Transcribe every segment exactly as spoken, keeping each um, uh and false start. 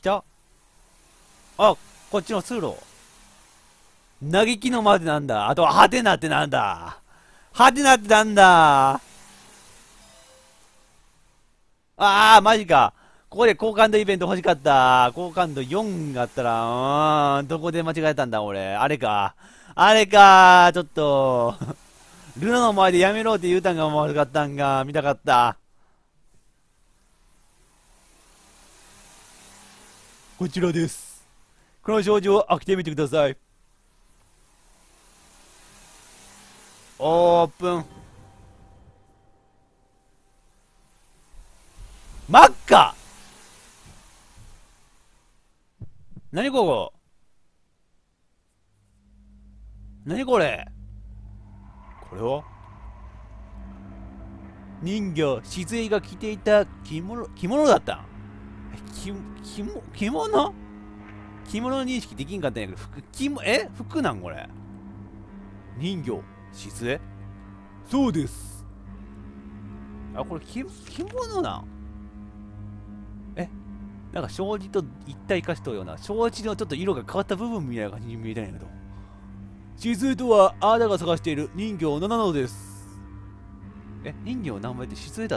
た？あ、こっちの通路。嘆きの間ってなんだ？あとは、はてなってなんだ？はてなってなんだ？あー、マジか。ここで好感度イベント欲しかった。好感度よんがあったら、うーん、どこで間違えたんだ、俺。あれか。あれか、ちょっと。ルナの前でやめろって言うたんが悪かったんが、見たかった。こちらです。この少女を開けてみてください。オープン。真っ赤。なにここ？なにこれ？これは人魚、静江が着ていた着物、着物だったん？き、きも、着物？着物認識できんかったんやけど、服、着も、え服なんこれ？人魚、静江？そうです。あ、これ着、着物なん？えなんか障子と一体化しとるような、障子のちょっと色が変わった部分みたいな感じに見えたんやけど。静江とは、あなたが探している人魚なのです。え、人魚の名前って静江だった？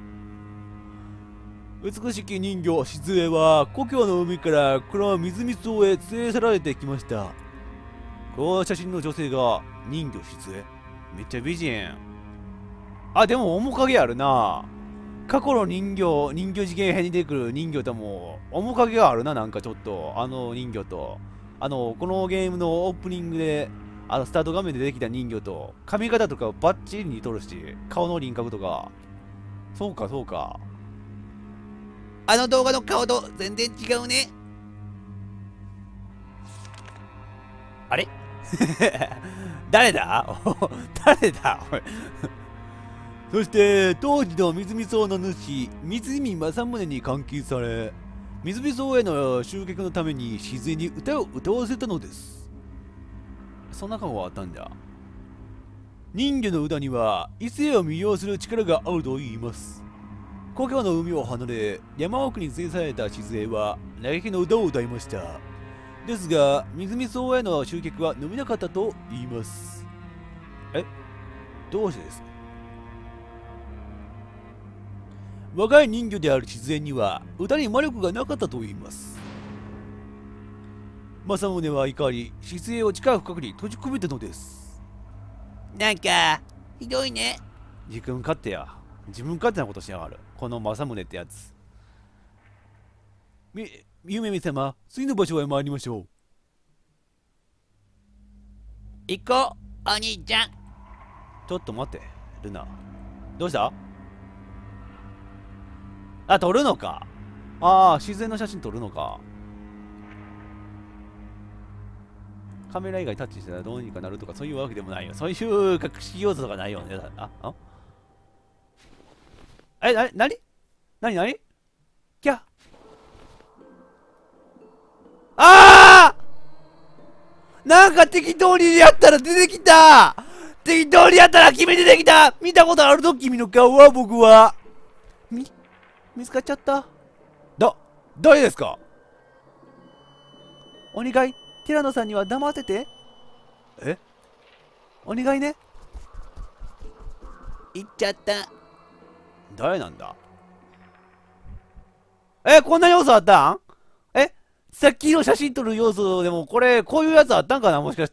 美しき人魚静江は故郷の海からこの水み荘へ連れ去られてきました。この写真の女性が人魚静江。めっちゃ美人。あ、でも面影あるな。過去の人魚、人魚事件編に出てくる人魚とも面影があるな、なんかちょっと。あの人魚と。あの、このゲームのオープニングで、あのスタート画面で出てきた人魚と、髪型とかバッチリ似とるし、顔の輪郭とか。そうか、そうか。あの動画の顔と全然違うね。あれ誰だ誰だおいそして、当時の水見荘の主、水見正宗に監禁され、水見荘への集結のために自然に歌を歌わせたのです。そんな過去があったんだ。人魚の歌には、異性を魅了する力があると言います。故郷の海を離れ、山奥に連れ去られた静江は、嘆きの歌を歌いました。ですが、水見荘への集結は伸びなかったと言います。えどうしてですか？若い人魚である静江には、歌に魔力がなかったと言います。政宗は怒り、静江を地下深くに閉じ込めたのです。なんか、ひどいね。自分勝手や。自分勝手なことしやがる。この政宗ってやつ。み、夢見様、次の場所へ参りましょう。行こう、お兄ちゃん。ちょっと待って、ルナ。どうした？あ、撮るのか。ああ、自然の写真撮るのか。カメラ以外タッチしたらどうにかなるとかそういうわけでもないよ。そういう隠し要素とかないよね。あ、あえ、なになになになにキャあーなんか適当にやったら出てきた適当にやったら君出てきた見たことあるぞ君の顔は僕はみ、見つかっちゃった。だ、誰ですか？お願い、ティラノさんには黙ってて。えお願いね。行っちゃった。誰なんだ？え、こんな要素あったん？えさっきの写真撮る要素でもこれ、こういうやつあったんかなもしかして。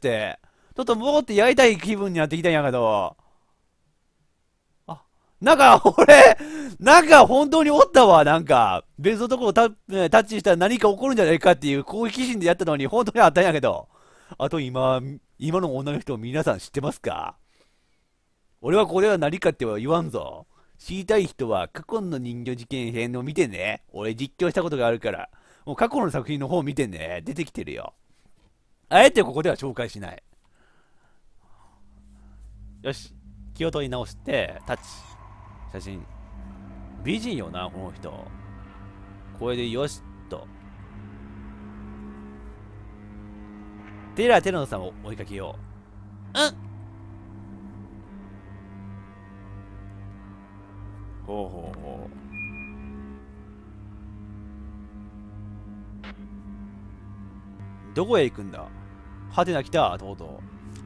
ちょっともってやりたい気分になってきたんやけど。あ、なんか俺、なんか本当におったわ。なんか、別のところをタタッチしたら何か起こるんじゃないかっていう攻撃心でやったのに本当にあったんやけど。あと今、今の女の人皆さん知ってますか？俺はこれは何かっては言わんぞ。知りたい人は過去の人魚事件編を見てね。俺実況したことがあるから。もう過去の作品の方見てね。出てきてるよ。あえてここでは紹介しない。よし。気を取り直して、タッチ。写真。美人よな、この人。これでよしと。テラテラノさんを追いかけよう。うんほうほうほう。 どこへ行くんだ。はてな来た、とうと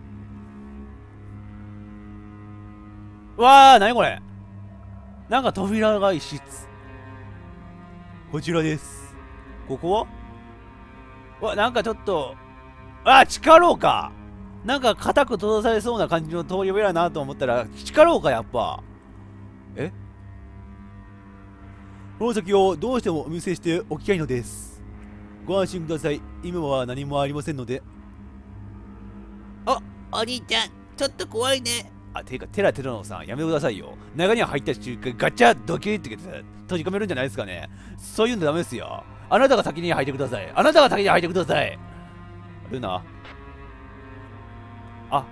う。うわー、なにこれ。なんか扉が一室。こちらです。ここはうわ、なんかちょっと、あ、地下廊下。なんか固く閉ざされそうな感じの通り部屋だなと思ったら、地下廊下やっぱ。えこの先をどうしてもお見せしておきたいのです。ご安心ください。今は何もありませんので。 お、お兄ちゃん、ちょっと怖いね。 あ、ていうか、テラテラノさん、やめてくださいよ。中に入った瞬間、ガチャドキュって閉じ込めるんじゃないですかね。そういうのダメですよ。あなたが先に入ってください。あなたが先に入ってください。ルナ。あ。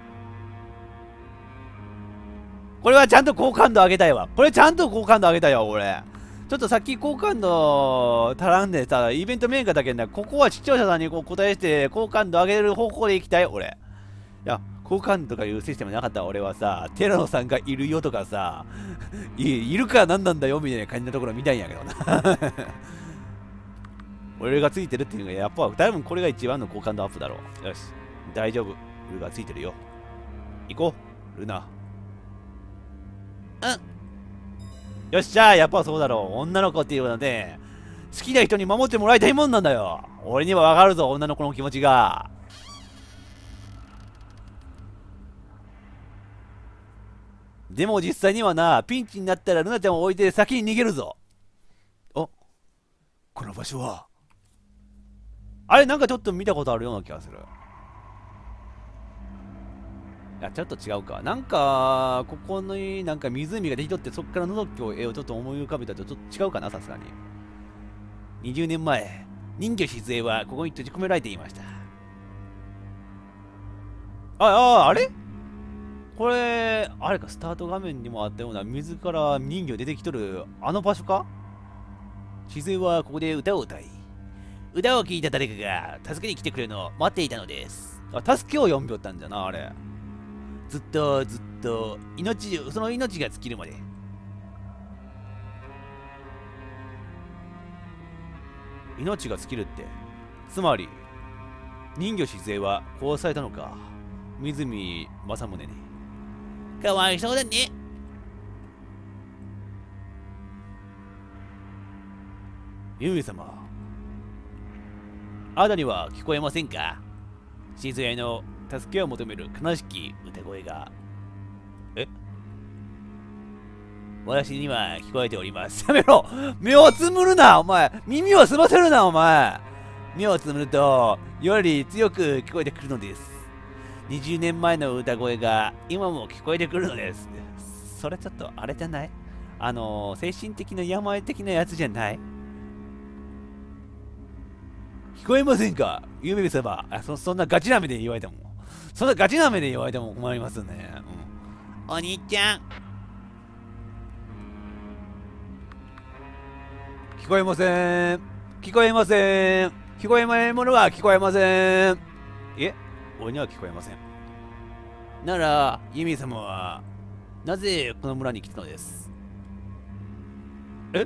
これはちゃんと好感度上げたいわ。これちゃんと好感度上げたいわ、俺。ちょっとさっき好感度足らんでさ、イベントメーカーだけど、ここは視聴者さんにこう答えして好感度上げる方向でいきたい、俺。いや、好感度とかいうシステムなかった俺はさ、テラノさんがいるよとかさ、い, いるかなんなんだよみたいな感じのところ見たいんやけどな。俺がついてるっていうのがやっぱ多分これが一番の好感度アップだろう。よし、大丈夫。ルがついてるよ。行こう、ルナ。 うん。 よっしゃー、やっぱそうだろう。女の子っていうのはね、好きな人に守ってもらいたいもんなんだよ。俺にはわかるぞ、女の子の気持ちが。でも実際にはな、ピンチになったらルナちゃんを置いて先に逃げるぞ。あ、この場所は。あれ、なんかちょっと見たことあるような気がする。いや、ちょっと違うか。なんか、ここになんか湖ができとって、そっから覗きを絵をちょっと思い浮かべたとちょっと違うかな、さすがに。にじゅうねんまえ、人魚静江はここに閉じ込められていました。あ、あ、あれこれ、あれか、スタート画面にもあったような、水から人魚出てきとる、あの場所か。静江はここで歌を歌い、歌を聴いた誰かが助けに来てくれるのを待っていたのです。あ、助けを呼んびょったんじゃな、あれ。ずっとずっと命、その命が尽きるまで。命が尽きるって、つまり人魚静江は殺されたのか。湖正宗に。 かわいそうだね。 ユミ様、あなたには聞こえませんか。静江の助けを求める悲しき歌声が。え私には聞こえております。やめろ、目をつむるな、お前。耳を澄ませるな、お前。目をつむると、より強く聞こえてくるのです。にじゅうねんまえの歌声が今も聞こえてくるのです。それちょっとあれじゃない？あのー、精神的な病的なやつじゃない？聞こえませんか、ゆめ様。あ、そ、そんなガチな目で言われても。そんなガチな目で言われても困りますね。 うん、お兄ちゃん。 聞こえません。聞こえません。聞こえないものは聞こえません。え、俺には聞こえません。なら、ユミ様は、なぜこの村に来たのです？え？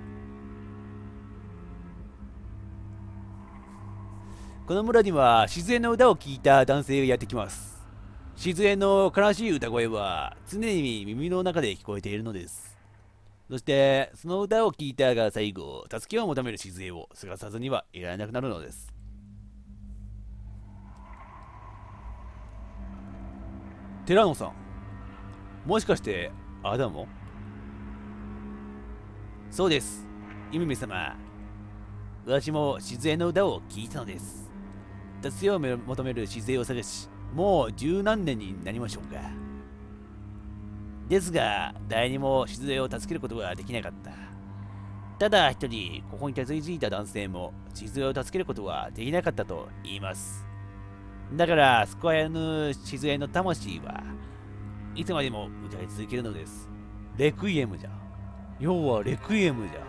この村には静江の歌を聴いた男性がやってきます。静江の悲しい歌声は常に耳の中で聞こえているのです。そして、その歌を聴いたが最後、助けを求める静江を探さずにはいられなくなるのです。テラノさん、もしかしてアダモ？そうです、ユミミ様。私も静江の歌を聴いたのです。助けを求める静江を探し、もう十何年になりましょうか。ですが、誰にも静江を助けることができなかった。ただ一人、ここにたどり着いた男性も静江を助けることはできなかったと言います。だから、スコアの静江の魂はいつまでも歌い続けるのです。レクイエムじゃ。要はレクイエムじゃ。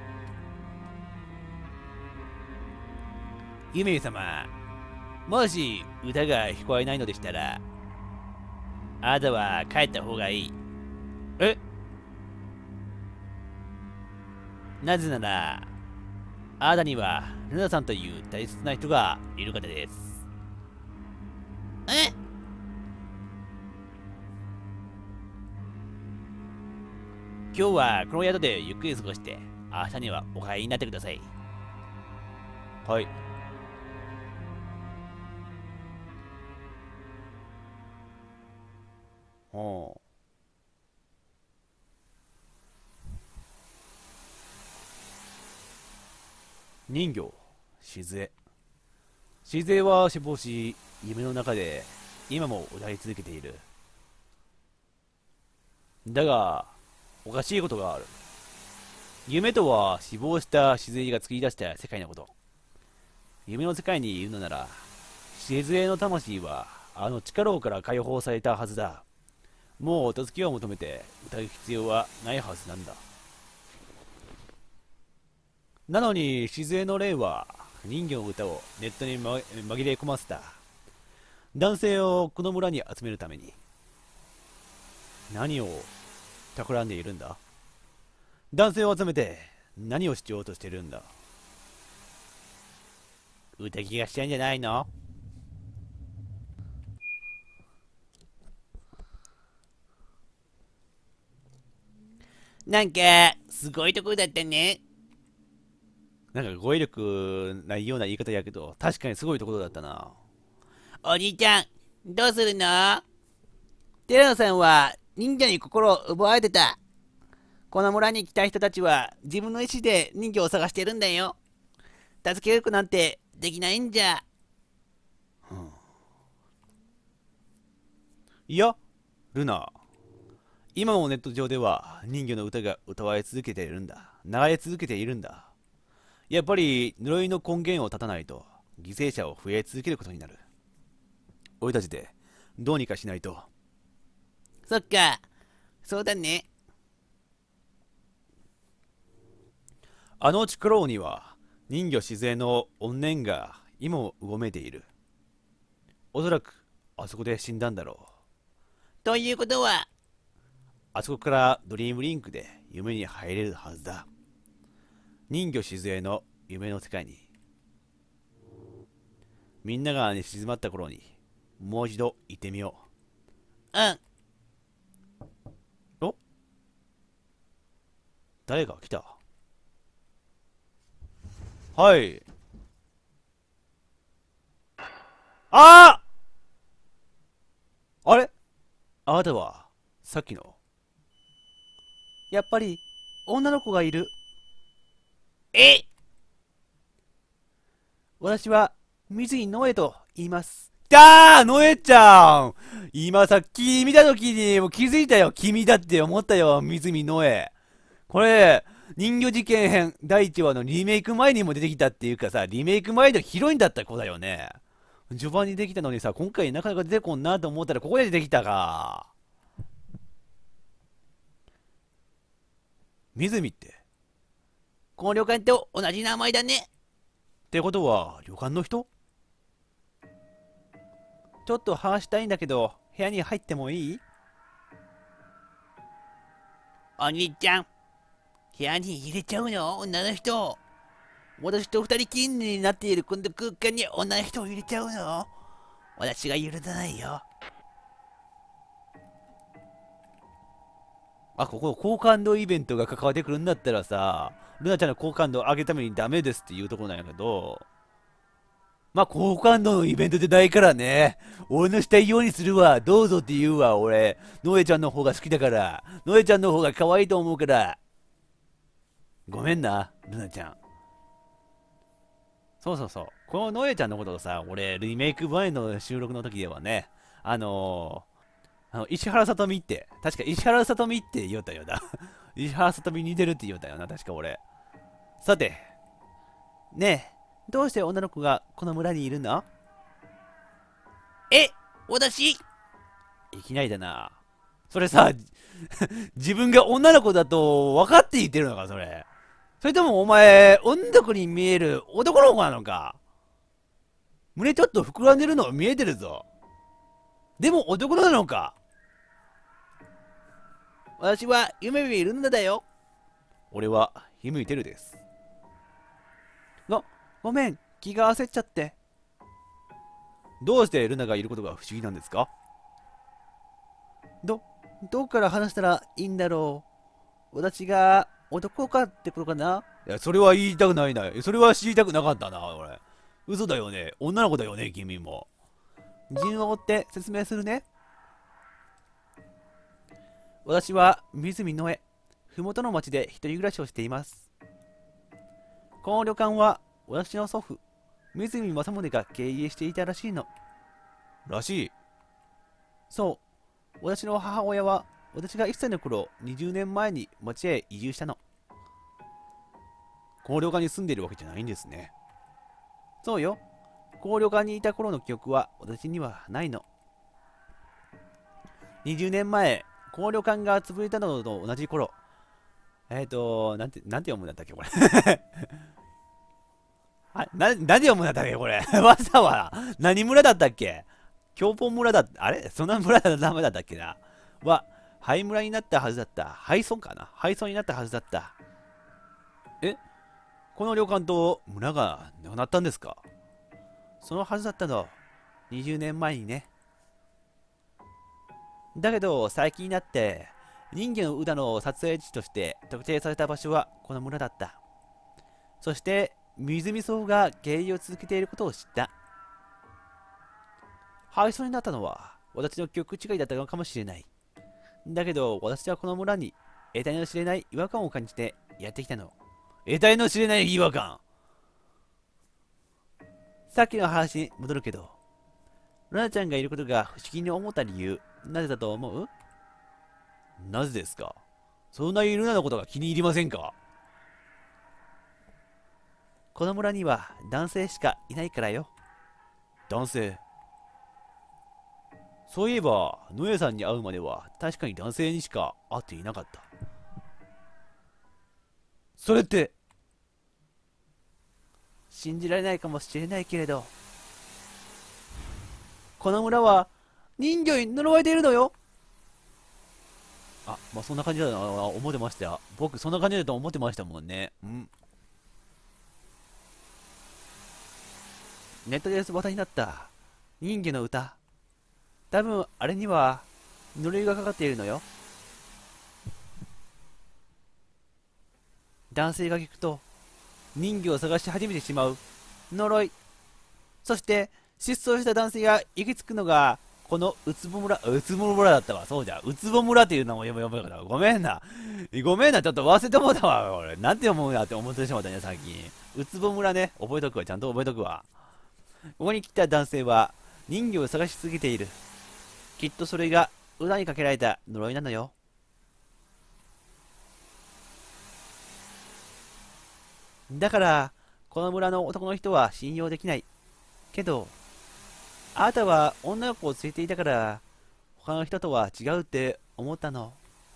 ユメイ様、もし歌が聞こえないのでしたら、あなたは帰った方がいい。え？なぜなら、 あなたにはルナさんという大切な人がいる方です。 え今日はこの宿でゆっくり過ごして、明日にはお帰りになってください。はい。ほう。人魚、静江。静江は死亡し、夢の中で今も歌い続けている。だが、おかしいことがある。夢とは死亡した静江が作り出した世界のこと。夢の世界にいるのなら、静江の魂はあの地下牢から解放されたはずだ。もう助けを求めて歌う必要はないはずなんだ。なのに静江の霊は人魚の歌をネットに、ま、紛れ込ませた。男性をこの村に集めるために。何を企んでいるんだ？男性を集めて何をしようとしてるんだ？歌気がしてんじゃないの？ なんか、すごいところだったね。 なんか語彙力ないような言い方やけど、確かにすごいところだったな。 おじいちゃん、どうするの？テラノさんは人魚に心を奪われてた。この村に来た人たちは自分の意思で人魚を探してるんだよ。助けることなんてできないんじゃ。 うん、いや、ルナ。今もネット上では人魚の歌が歌われ続けているんだ。流れ続けているんだ。やっぱり呪いの根源を断たないと犠牲者を増え続けることになる。俺たちでどうにかしないと。 そっか、そうだね。 あの地下牢には人魚自然の怨念が今もうごめいている。おそらくあそこで死んだんだろう。 ということは、 あそこからドリームリンクで夢に入れるはずだ。人魚静江の夢の世界に。みんなが寝静まった頃にもう一度行ってみようん。 う。お、誰が来た？はい。ああ、あれ、あなたはさっきの。やっぱり女の子がいる。 え私は水井ノエと言います。だー、ノエちゃん。今さっき見たときにもう気づいたよ。君だって思ったよ、水見ノエ。これ、人魚事件編だいいちわのリメイク前にも出てきたっていうかさ、リメイク前のヒロインだった子だよね。序盤にできたのにさ、今回なかなか出てこんなと思ったらここで出てきたか。水見って。 この旅館と同じ名前だね。 ってことは、旅館の人？ちょっと話したいんだけど、部屋に入ってもいい？ お兄ちゃん、部屋に入れちゃうの？女の人。私と二人きりになっているこの空間に女の人を入れちゃうの？私が許さないよ。 あ、ここ、好感度イベントが関わってくるんだったらさ、ルナちゃんの好感度を上げるためにダメですっていうところなんやけど、まあ、好感度のイベントでないからね。俺のしたいようにするわ。どうぞって言うわ、俺。ノエちゃんの方が好きだから。ノエちゃんの方が可愛いと思うから。ごめんな、ルナちゃん。そうそうそう。このノエちゃんのことをさ、俺、リメイク前の収録の時ではね、あのー、あの石原さとみって、確か石原さとみって言おったよな。石原さとみ似てるって言おったよな、確か俺。さて、ねえ、どうして女の子がこの村にいるの？ え、私？ いきなりだな。それさ、自分が女の子だと分かって言ってるのか、それ。それともお前、女の子に見える男の子なのか？胸ちょっと膨らんでるの見えてるぞ。でも男なのか？ 私は夢見るんだよ。 俺は、ひむいてるです。 ごめん、気が焦っちゃって。どうしてルナがいることが不思議なんですか？ど、どっから話したらいいんだろう。私が男かってことかな？いや、それは言いたくないな。それは知りたくなかったな、俺。嘘だよね。女の子だよね、君も。順を追って説明するね。私は湖の江、ふもとの町で一人暮らしをしています。この旅館は私の祖父、湖正宗が経営していたらしいの。らしい。そう。私の母親は、私がいっさいの頃、にじゅうねんまえに町へ移住したの。この旅館に住んでいるわけじゃないんですね。そうよ。この旅館にいた頃の記憶は私にはないの。にじゅうねんまえ、この旅館が潰れたのと同じ頃。えっ、ー、と、なんて、なんて読むんだったっけ、これ。あ、な、なんで読むんだったっけ、これ。わざわざ、何村だったっけ？京本村だ、あれそんな村だ、名前だったっけな。は、灰村になったはずだった。廃村かな、廃村になったはずだった。え、この旅館と村がなくなったんですか？そのはずだったの。にじゅうねんまえにね。だけど、最近になって、人魚の歌の撮影地として特定された場所はこの村だった。そして、水見荘が経営を続けていることを知った。廃村になったのは、私の記憶違いだったのかもしれない。だけど、私はこの村に、得体の知れない違和感を感じてやってきたの。得体の知れない違和感。さっきの話に戻るけど、ルナちゃんがいることが不思議に思った理由、なぜだと思う？なぜですか？そんなにルナのことが気に入りませんか？この村には男性しかいないからよ。男性？そういえば、ノエさんに会うまでは確かに男性にしか会っていなかった。それって、信じられないかもしれないけれど、この村は人魚に呪われているのよ。あ、まあそんな感じだな、思ってました。僕そんな感じだと思ってましたもんね。うん。ネットで話題になった人魚の歌。多分あれには呪いがかかっているのよ。男性が聞くと人魚を探し始めてしまう呪い。そして失踪した男性が行き着くのがこのウツボ村、ウツボ村だったわ。そうじゃ。ウツボ村っていうのも読む読むから。ごめんな。ごめんな。ちょっと忘れてもうたわ。俺。なんて読むんやって思ってしまったね、最近。ウツボ村ね。覚えとくわ。ちゃんと覚えとくわ。ここに来た男性は人魚を探し続けている。きっとそれが裏にかけられた呪いなのよ。だから、この村の男の人は信用できない。けど、あなたは女の子を連れていたから、他の人とは違うって思ったの。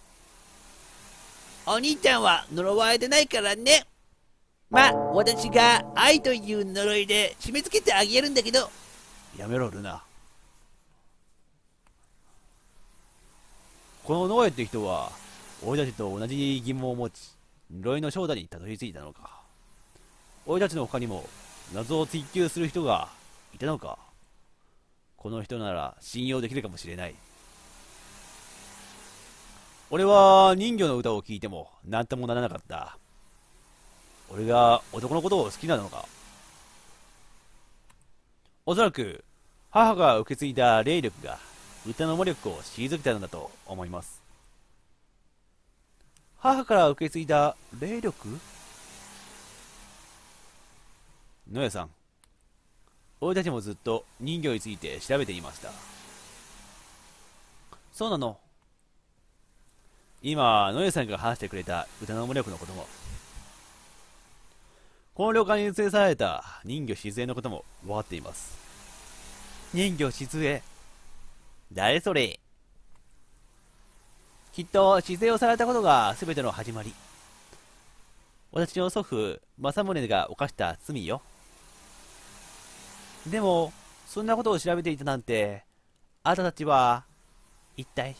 お兄ちゃんは呪われてないからね。まあ、私が愛という呪いで締め付けてあげるんだけど。 やめろ、ルナ。このノエって人は、俺たちと同じ疑問を持ち、呪いの正体にたどり着いたのか。俺たちの他にも、謎を追求する人がいたのか。この人なら信用できるかもしれない。俺は人魚の歌を聴いても何ともならなかった。俺が男のことを好きなのか。おそらく母が受け継いだ霊力が歌の魔力を退けたのだと思います。母から受け継いだ霊力？ノエさん、俺たちもずっと人魚について調べていました。そうなの。今、ノエさんが話してくれた歌の魔力のことも、この旅館に連れ去られた人魚静江のことも分かっています。人魚静江？誰それ？きっと静江をされたことが全ての始まり。私の祖父、政宗が犯した罪よ。でも、そんなことを調べていたなんて、あなたたちは、一体。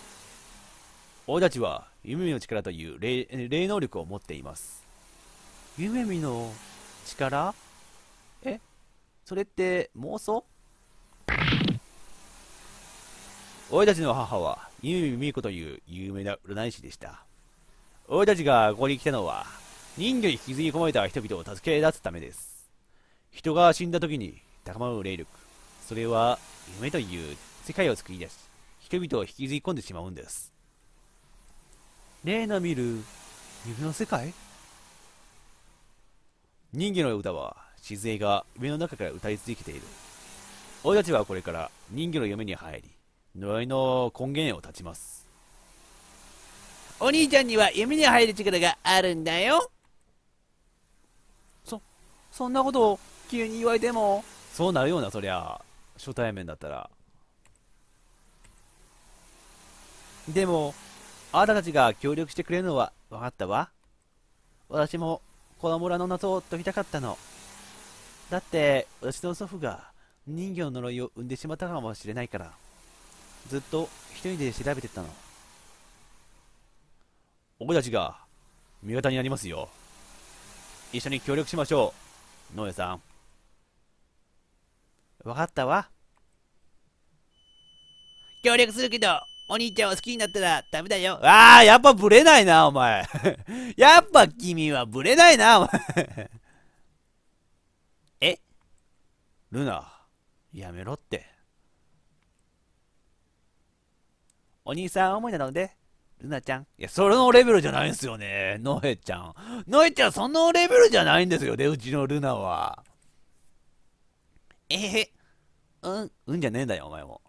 俺たちは、夢の力という霊、霊能力を持っています。 夢見の力？え、それって妄想？俺たちの母は夢見み子という有名な占い師でした。俺たちがここに来たのは人魚に引きずり込まれた人々を助け出すためです。人が死んだ時に高まる霊力、それは夢という世界を作り出し、人々を引きずり込んでしまうんです。霊の見る夢の世界？人魚の歌は静江が夢の中から歌い続けている。俺たちはこれから人魚の夢に入り、呪いの根源を断ちます。 お兄ちゃんには夢に入る力があるんだよ。 そ、そんなことを急に言われても、そうなるような、そりゃ、初対面だったら。でも、あなたたちが協力してくれるのは分かったわ。私も、この村の謎を解きたかったの。だって、私の祖父が人魚の呪いを生んでしまったかもしれないから、ずっと一人で調べてたの。僕たちが味方になりますよ。一緒に協力しましょう、ノエさん。わかったわ。 協力するけど、お兄ちゃんを好きになったらダメだよ。 ああ、やっぱブレないな、お前。やっぱ君はブレないな、お前。え、ルナ、やめろって。お兄さん思いなので、ルナちゃん。いや、それのレベルじゃないんすよね。ノエちゃん。ノエちゃん、そのレベルじゃないんですよね、うちのルナは。えへへ。うん、うんじゃねえんだよ、お前も。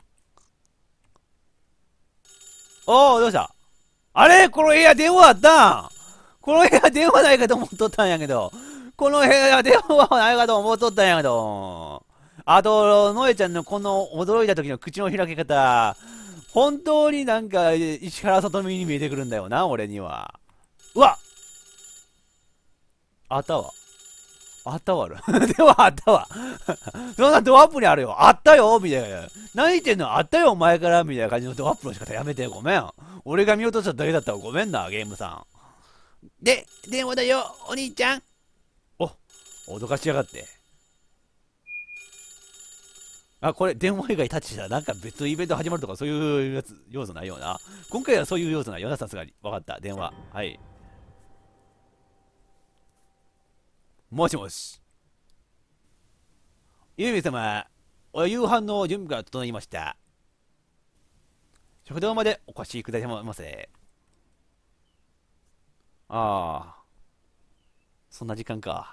おお、どうした？あれこの部屋電話あったん？この部屋電話ないかと思っとったんやけど。この部屋電話ないかと思っとったんやけど。あと、ノエちゃんのこの驚いた時の口の開け方。本当になんか石原さとみに見えてくるんだよな、俺には。うわ！あったわ。あったわる。でもあったわ。そんなドアップにあるよ。あったよみたいな。何言ってんの？あったよ、前からみたいな感じのドアップの仕方やめて。ごめん。俺が見落としただけだったらごめんな、ゲームさん。で、電話だよ、お兄ちゃん。 お、脅かしやがって。あ、これ、電話以外タッチしたらなんか別のイベント始まるとかそういうやつ要素ないよな。今回はそういう要素ないよな、さすがに。わかった、電話。はい。もしもし。ゆみ様、お夕飯の準備が整いました。食堂までお越しくださいませ。ああ、そんな時間か。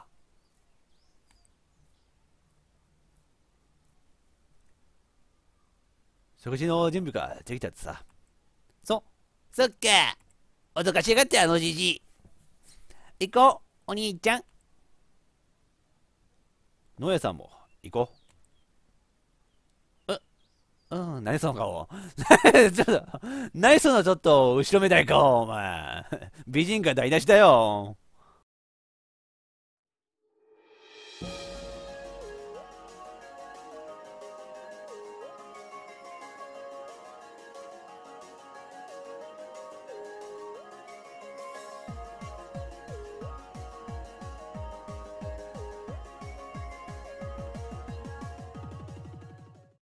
食事の準備ができたってさ。 そ、そっか。脅かしやがって、あのじじい。行こう、お兄ちゃん。 ノエさんも行こう。う、うん、何その顔。ちょっと、何そのちょっと後ろめたい顔、お前。美人か台無しだよ。